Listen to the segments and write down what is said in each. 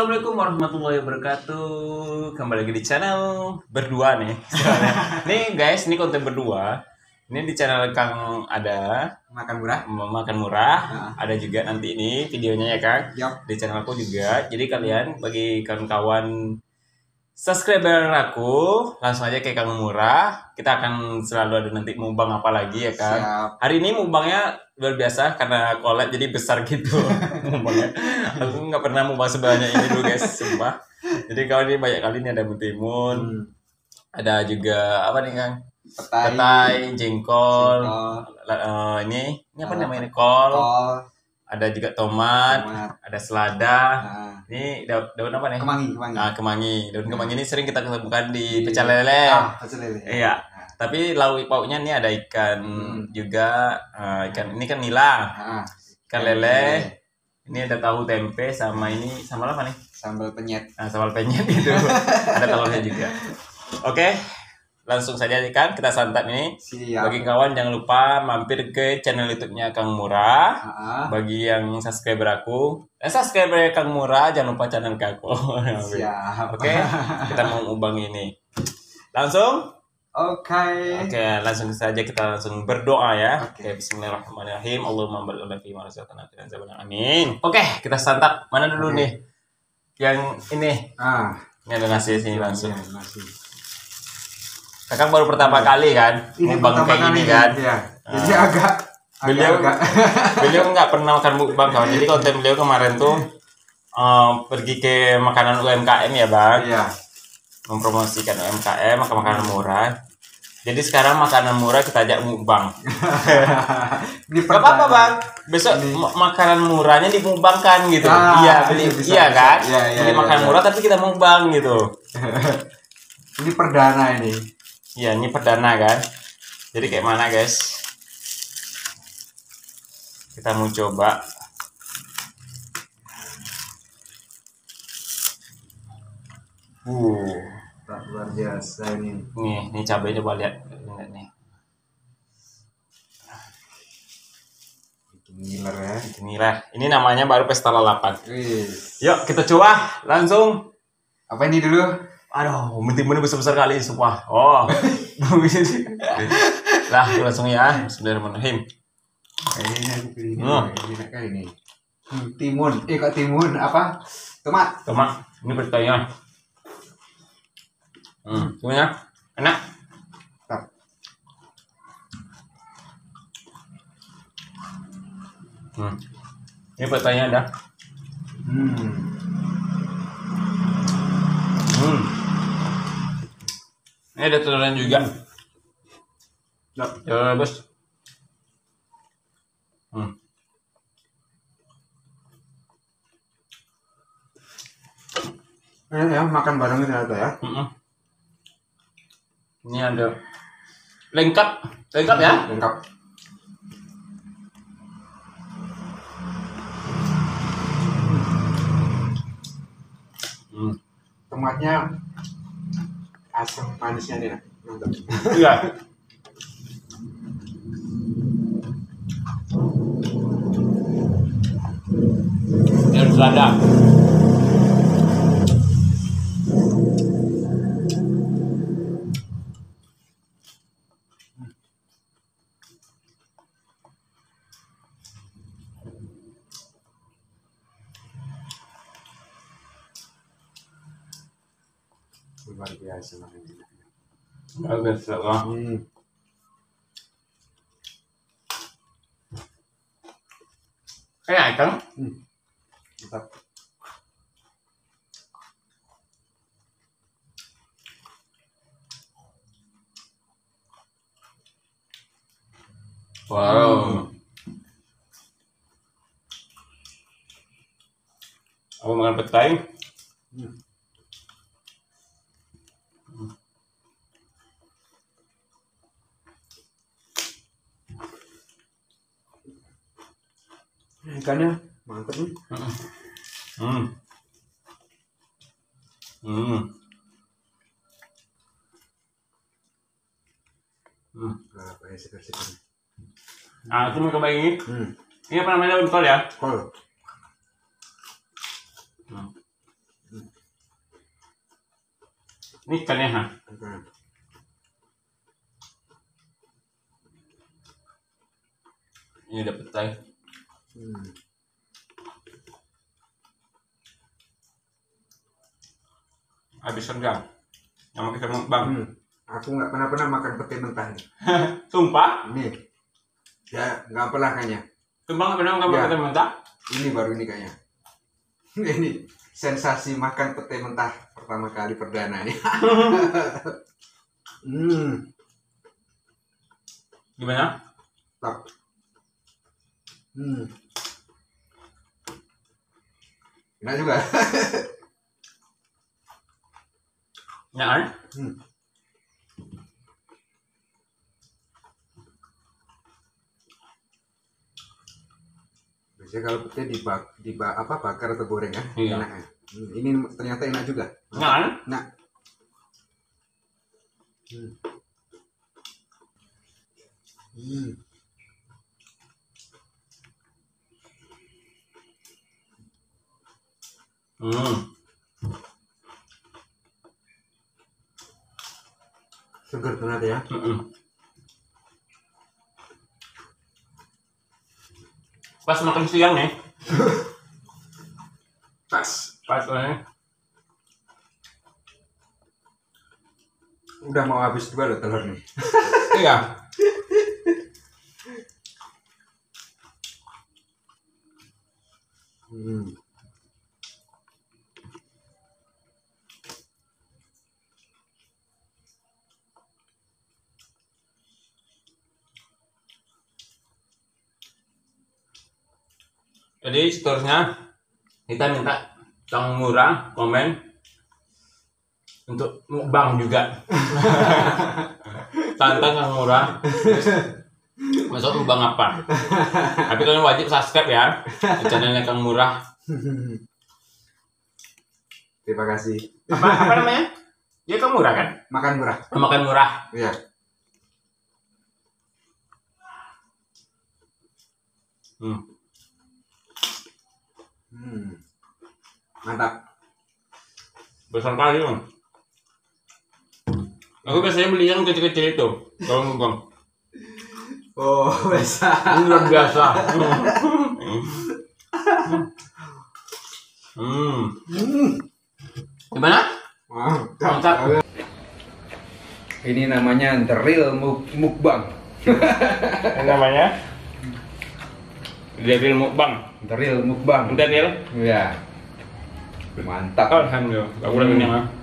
Assalamualaikum warahmatullahi wabarakatuh. Kembali lagi di channel berdua nih. Nih guys, ini konten berdua. Ini di channel Kang ada makan murah. Makan murah. Ada juga nanti ini videonya ya Kang. Yap. Di channel aku juga. Jadi kalian bagi kawan-kawan subscriber aku langsung aja ke Kang Murah. Kita akan selalu ada nanti mukbang apa lagi ya Kang. Siap. Hari ini mukbangnya luar biasa karena collab jadi besar gitu mukbangnya. Aku nggak pernah mukbang sebanyak ini dulu guys, sumpah. Jadi kalau ini banyak kali ini ada mentimun, ada juga apa nih Kang? Petai, jengkol. Ini apa namanya? Kol. Ada juga tomat, ada selada. Ini daun apa nih? Kemangi. Kemangi. Daun kemangi ini sering kita temukan di pecel lele. Pecel lele. Iya. Tapi lauk pauknya ini ada ikan juga. Ikan ini kan nila. Ikan lele. Ini ada tahu tempe sama ini sambal apa nih? Sambal penyet. Sambal penyet itu. Ada telurnya juga. Oke. Langsung saja kan kita santap ini. Siap. Bagi kawan jangan lupa mampir ke channel YouTube-nya Kang Murah. Bagi yang subscriber aku, subscriber Kang Murah jangan lupa channel aku. Siap. Oke, kita mau ubang ini. Langsung? Oke, langsung saja kita langsung berdoa ya. Oke. Bismillahirrahmanirrahim. Allahumma barik lana fi ma razaqtana wa qina amin. Oke, kita santap. Mana dulu nih? Yang ini. Ini ada nasi sini langsung. Nasi. Kakak baru pertama kali kan mukbang kayak gini kan. Ya. Jadi agak beliau nggak pernah makan mukbang kawan. Jadi konten beliau kemarin tuh pergi ke makanan UMKM ya bang. Iya. Mempromosikan UMKM makanan murah. Jadi sekarang makanan murah kita ajak mukbang. Gak apa-apa bang. Besok makanan murahnya dimukbangkan gitu. Iya beli iya kan. Beli makanan murah tapi kita mukbang gitu. Ini perdana ini. Iya, ini perdana kan. Jadi kayak mana guys? Kita mau coba. Tak luar biasa ini. Nih cabai coba lihat nih. Itu ngiler ya. Itu ngiler. Ini namanya baru pesta lalapan. Yuk kita coba langsung. Apa ini dulu? Aduh, mentimun besar-besar kali semua. Oh, lah langsung ya. Bismillahirrahmanirrahim. Ini kali ini. Timun, kok timun apa? Tomat. Ini pertanyaan. Timunnya enak. Ini pertanyaan dah. Ini ada telurnya juga. Ya, bos. Ya, makan bareng ternyata ya. Ini ada lengkap ya? Lengkap. Tomatnya asam manisnya nih, mantap. Iya. Ini selada. Luar biasa makanya. Bagus lah. Kayak kan? Mantap. Wow. Aku makan petai. Ikannya mantap nih. Berapa ya sekitar? Aku mau coba ini. Ini apa namanya daun kol ya? Kol. Ini ikannya ha. Ini udah petai. Habis rendang. Sama kita mukbang. Aku nggak pernah makan pete mentah nih. Sumpah? Nih. Ya nggak pernah kayaknya. Sumpah nggak pernah makan Ya. pete mentah? Ini baru ini kayaknya. Ini sensasi makan pete mentah pertama kali perdana nih. Gimana? Top. Enak juga. Ya kan? Biasanya kalau pete bakar atau goreng ya, Iya. enak ya. Ini ternyata enak juga. Ya kan? Nah. Segar ternyata ya. Pas makan siang nih. Pas. Pas nih. Udah mau habis juga loh telur nih. Iya. Jadi seterusnya kita minta Kang Murah komen untuk mukbang juga. Tantang Kang Murah. Masuk mukbang apa? Tapi kalian wajib subscribe ya ke channelnya Kang Murah. Terima kasih. Apa namanya? Dia Kang Murah kan? Makan murah. Makan murah. Iya. Mantap. Besar kali Bang. Aku biasanya beli yang kecil-kecil itu kalau mukbang. Oh, besar. Ini luar biasa. Gimana? Mantap. Ini namanya The Real Mukbang. Ini namanya Real Mukbang. The Real Mukbang. Daniel. Ya. Mantap. Alhamdulillah. Aku udah kenyang ah.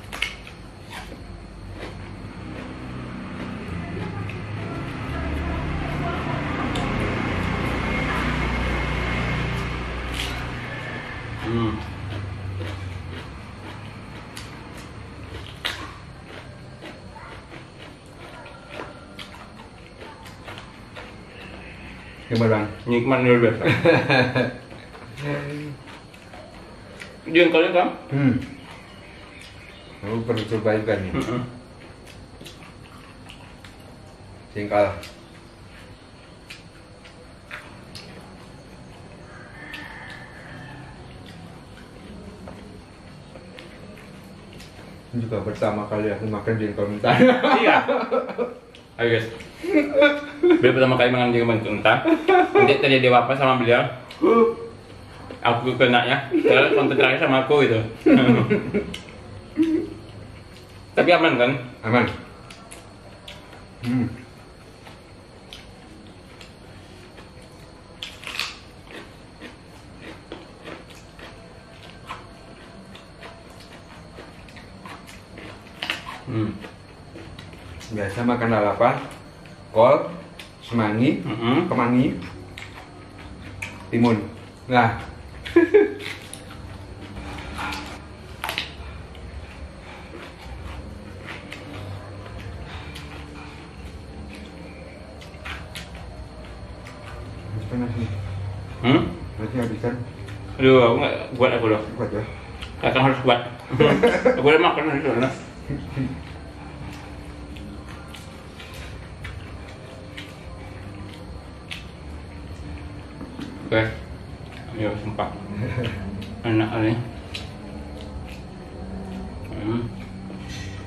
Gimana Bang? Nikmat luar biasa. Jengkolnya kan? Aku perlu coba juga nih. Jengkol. Juga pertama kali aku makan jengkol mentah. Iya. Ayo guys. Beliau pertama kali makan jengkol mentah. Nanti terjadi apa sama beliau? Aku kena ya. Karena konten terakhir sama aku gitu. Tapi aman kan? Aman. Biasa makan lalapan, kol, semanggi, kemangi, timun. Nah. Panas nih. Nanti habisan. Aduh, aku nggak buat aku loh. Kuat ya. Kakak harus buat. Aku udah makan nanti soalnya. Oke, ayo sumpah. Enak kali.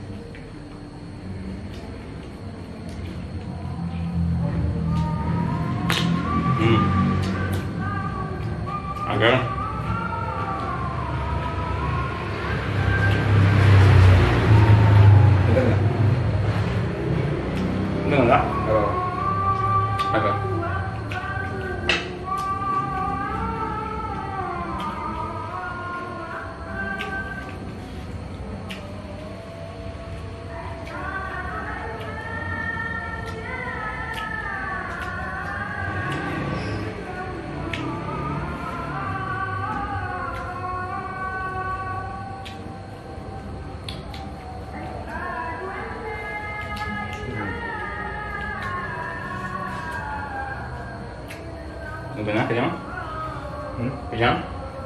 Oke. Betul nggak? Enggak. Oh. Oke. Gimana kenyang? Kenyang?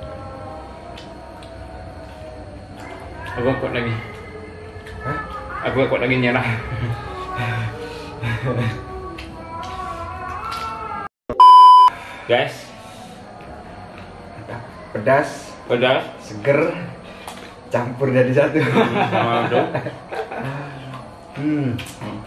Aku kuat lagi. Hah? Aku kuat lagi nyerah. Guys, Pedas, pedas seger, campur jadi satu. sama uduk. Hmm.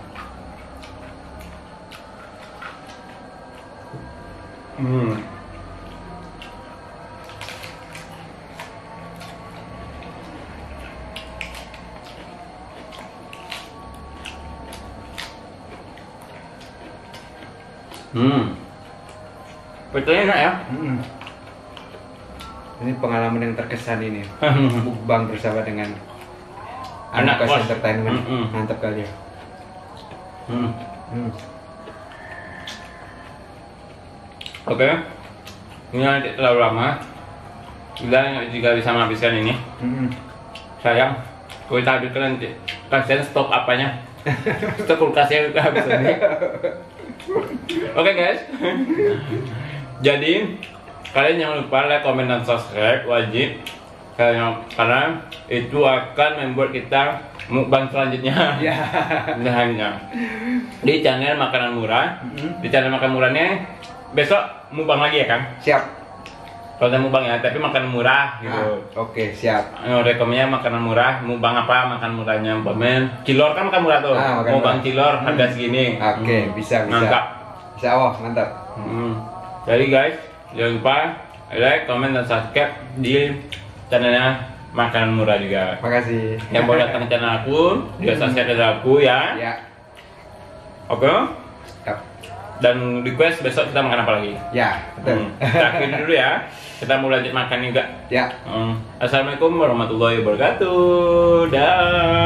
Betulnya enak ya. Hmm. Ini pengalaman yang terkesan ini. Mukbang bersama dengan Anak Kos kos. Entertainment. Mm-mm. Mantap kali ya. Hmm. Hmm. Oke, ini nanti terlalu lama. Jika bisa menghabiskan ini, Hmm. sayang. Kalau kita habiskan nanti, kasihan stok apanya? Stok kulkasnya kita habis ini. Oke guys. Jadi kalian jangan lupa like, comment, dan subscribe wajib. Karena itu akan membuat kita mukbang selanjutnya. Ya. Hanya di channel makanan murah. Di channel makan murahnya besok mukbang lagi ya Kang? Siap. Kalau mukbang ya, tapi makan murah gitu. Oke, siap. Rekomendasinya makanan murah, mukbang apa? Makan murahnya umpamanya kilor kan makan murah tuh. Makan Mukbang murah. kilor harga segini. Oke, bisa. Mantap. Bisa, oh, mantap. Jadi guys, jangan lupa like, comment, dan subscribe di channelnya makanan murah juga. Makasih. Yang mau datang ke channel aku, juga subscribe channel aku ya. Ya. Oke. Siap. Dan request besok kita makan apa lagi? Ya, betul. Kita akhiri dulu ya. Kita mau lanjut makan juga. Ya. Assalamualaikum warahmatullahi wabarakatuh. Dah.